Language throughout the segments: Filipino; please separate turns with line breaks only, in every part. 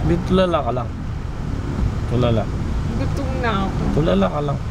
Tulala ka lang. Tulala.
Gutom na ako.
Tulala ka lang.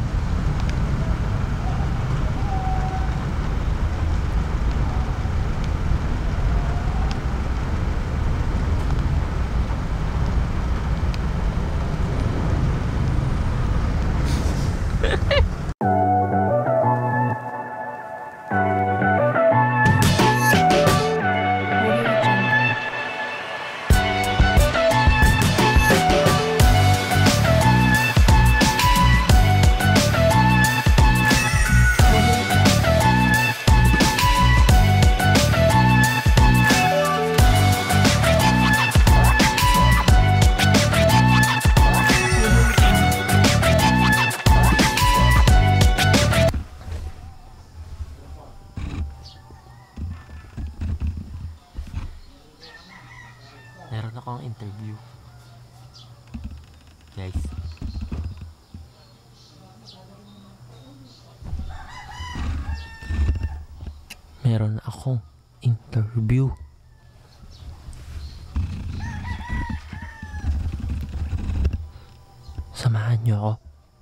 Meron akong interview. Guys. Meron akong interview. Samahan niyo ako.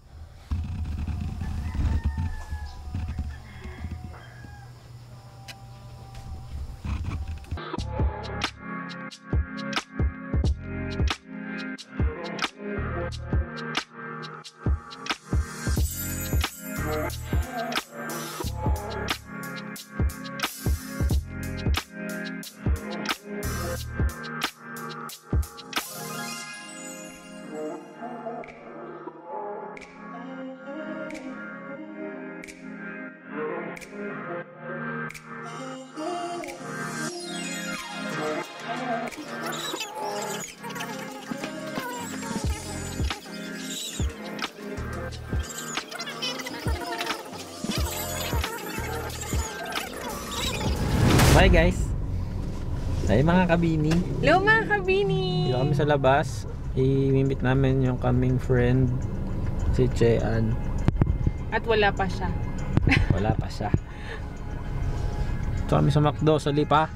Bye guys. Tayo mga kabini.
Hello mga kabini.
Dito kami sa labas. I-meet namin yung kaming friend si Chean.
At wala pa siya.
Wala pa siya. Ito kami sa McDo sa Lipa.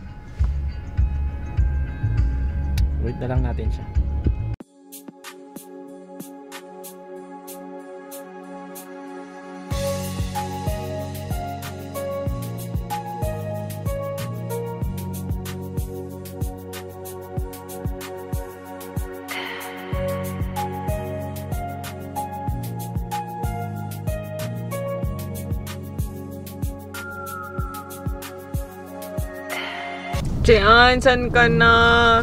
Wait na lang natin siya.
Chean, saan ka na?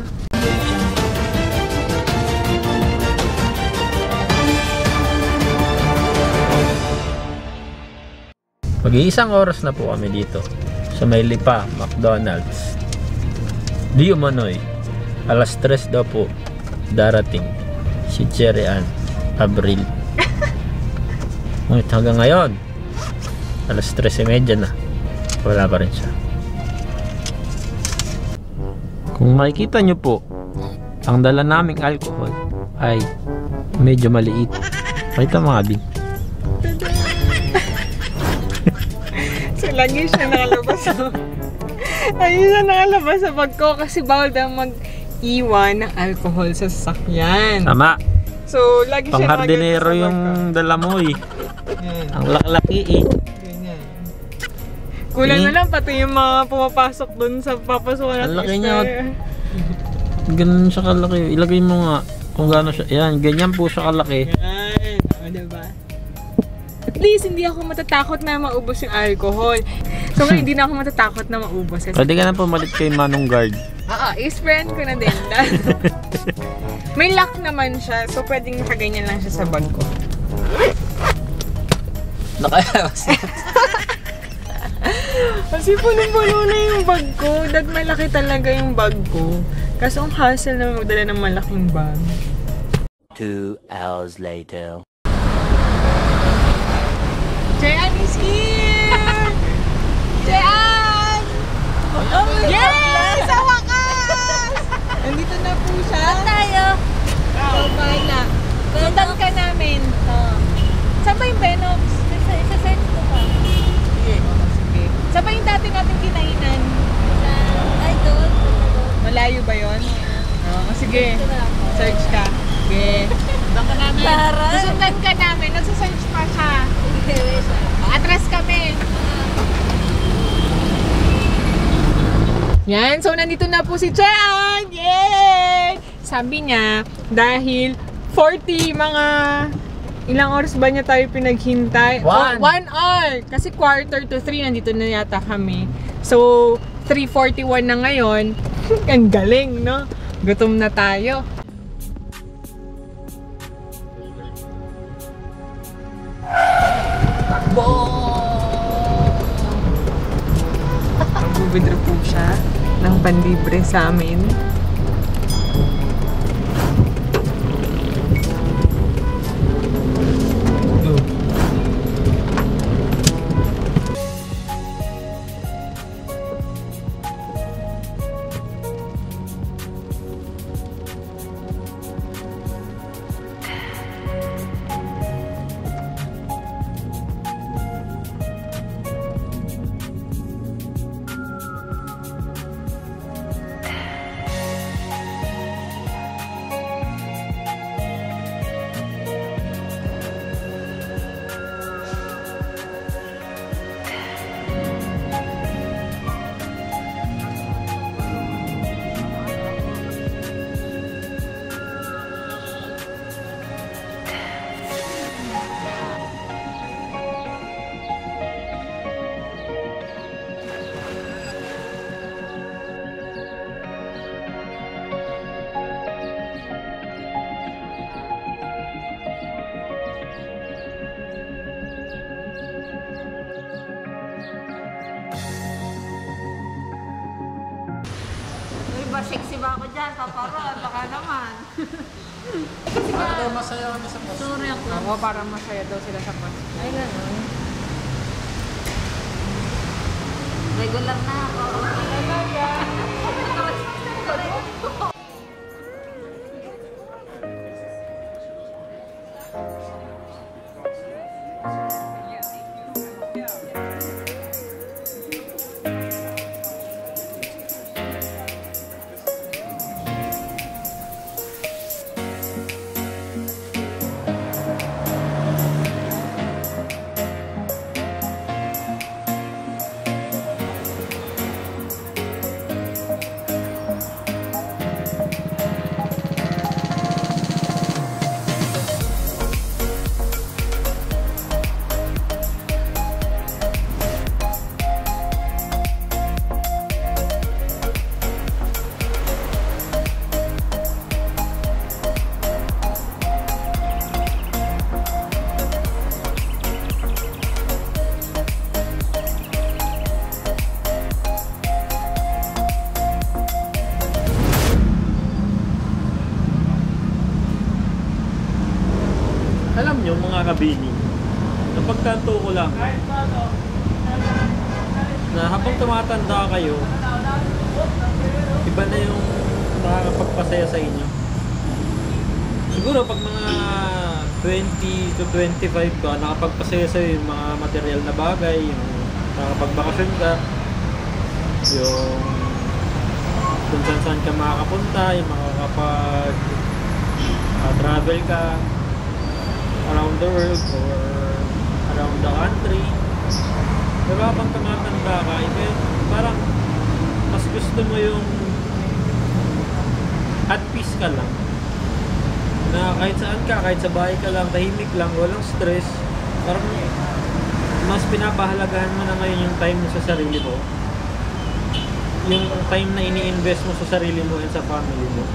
Mag-iisang oras na po kami dito sa may Lipa, McDonald's. Di umano'y alas 3 daw po darating si Chean Abril. Ngunit hanggang ngayon alas 3:30 na wala pa rin siya. Kung makikita nyo po, ang dala naming alcohol ay medyo maliit. Pakita mga bin.
So lagi siya nakalabas sa ayun siya nakalabas sa bag ko kasi bawal daw mag-iwan ng alcohol sa sasakyan.
Sama.
So lagi siya
Pang-hardinero yung dala mo eh.
Yan.
Ang laki-laki eh.
Ganyan. Kulang na lang pati yung mga pumapasok dun sa papasukan
Ang laki niya. Ganun siya kalaki. Ilagay mo nga kung gaano siya. Yan, ganyan po siya kalaki.
Yan. O, diba? At least hindi ako matatakot na maubos yung alcohol. So hindi na ako matatakot na maubos. Kasi
Pwede ka na pumalit kay Manong Guard.
is-friend ko na din. May lock naman siya. So pwedeng nakaganyan lang siya sa bag ko.
Nakayawas.
Kasi punong-puno na yung bag ko. Dad, malaki talaga yung bag ko. Kaso ang hassle na magdala ng malaking bag.
2 hours later.
Chean is here! Chean! Yes! Sa wakas! Nandito na po siya.
Saan tayo?
Bahala. Sundan ka namin. Saan ba yung Venox?
Isa-search ko pa.
Sige. Saan ba yung dati natin kinainan?
Ay, doon.
Malayo ba yun? O sige, search ka. Sige. Doon ka namin. Susundan ka namin. Nagsasearch pa siya. Atras kami. Yan. So, nandito na po si Chean. Yay! Sabi niya, dahil 40 mga... Ilang oras ba niya tayo pinaghintay? 1 hour! Kasi 2:45 nandito na yata kami. So, 3:41 na ngayon. Ang galing, no? Gutom na tayo. Takbo! Magbubidro po siya ng panlibre sa amin.
Sexy ba ako dyan? Paparoon, baka naman.
Para daw masaya kami sa post.
Sorry ako.
Oo, parang masaya daw sila sa post.
Ay, gano'n. Regular na ako.
Alam nyo mga kabini, napagtanto ko lang na habang tumatanda kayo, iba na yung nakakapagpasaya sa inyo. Siguro pag mga 20 to 25 ka, nakapagpasaya sa yung mga material na bagay, yung nakapagbakasyon ka, yung kung saan ka makakapunta, yung makakapag travel ka around the world or around the country. Pero habang tumatanda ka, parang mas gusto mo yung at peace ka lang, na kahit saan ka, kahit sa bahay ka lang, tahimik lang, walang stress. Parang mas pinapahalagahan mo na ngayon yung time mo sa sarili mo, yung time na ini-invest mo sa sarili mo and sa family mo.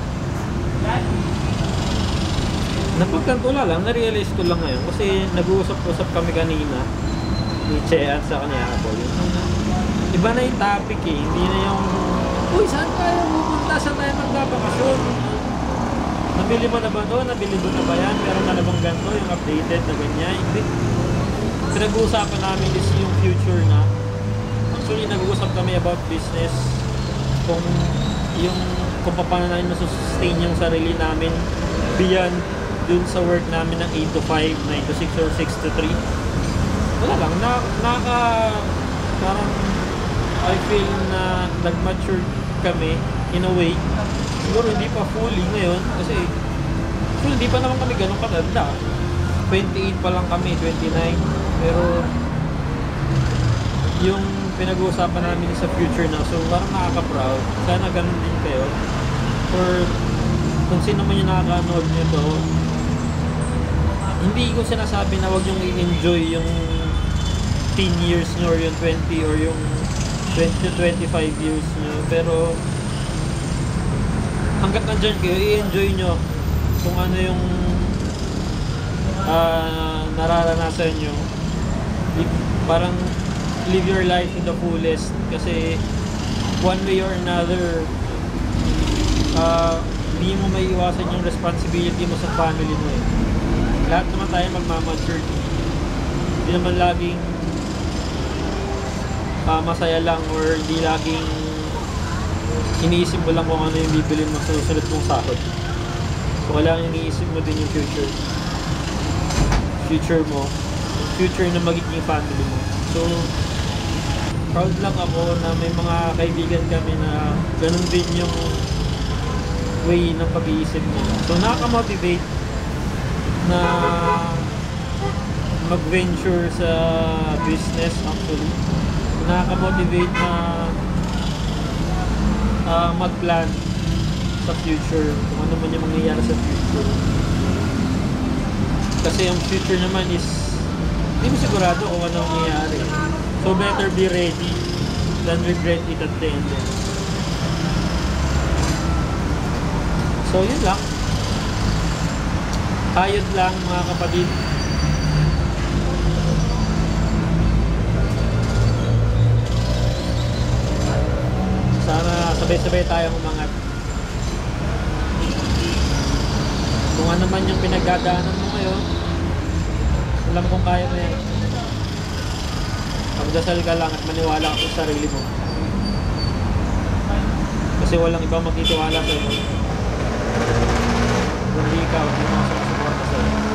Napagkantula lang, na-realize ko lang ngayon kasi nag-uusap-usap kami kanina ni Chean sa kanya ako. Iba na yung topic eh, hindi na yung uy, saan tayo pupunta? Saan tayo magbabakasyon? Nabili mo na ba ito? Nabili mo na ba yan? Meron na bang ganito? Yung updated na ganyan? Hindi. Pinag-uusapan namin is yung future na. Actually, nag-uusap kami about business. Kung paano namin masustain yung sarili namin beyond dun sa work namin ng 8 to 5, 9 to 6 or 6 to 3. Wala lang, parang I feel na nag-mature kami in a way siguro hindi pa fully ngayon kasi hindi pa naman kami ganun katanda. 28 pa lang kami, 29. Pero yung pinag-uusapan namin sa future na, so parang nakaka-proud. Sana ganun din kayo. Or kung sino man yung nakaka-anood nito, hindi ko sinasabi na wag yung i-enjoy yung teen years nyo or yung 20 or yung 20 to 25 years nyo. Pero hanggat nandyan kayo, i-enjoy nyo kung ano yung nararanasan nyo. Parang live your life in the fullest kasi one way or another hindi mo may iwasan yung responsibility mo sa family mo eh. Lahat naman tayo magmamature. Hindi naman laging masaya lang or hindi laging iniisip mo lang kung ano yung bibili mo sa susunod mong sahod. So kailangan iniisip mo din yung future mo, future na magiging family mo. So proud lang ako na may mga kaibigan kami na ganun din yung way ng pag-iisip nila. So nakaka-motivate na mag-venture sa business actually. Nakaka-motivate na mag-plan sa future, kung ano man yung mangyayari sa future. Kasi yung future naman is hindi mo sigurado kung ano mangyayari. So better be ready than regret it at the end. So yun lang. Hayod lang mga kapatid. Sana sabay-sabay tayong umangat. Kung ano man yung pinagdadaanan mo ngayon, alam kong kaya mo yan. Magdasal ka lang at maniwala ka sa sarili mo. Kasi walang ibang magtitiwala sa iyo. Kundi ikaw, hindi mo makasuporta sa iyo.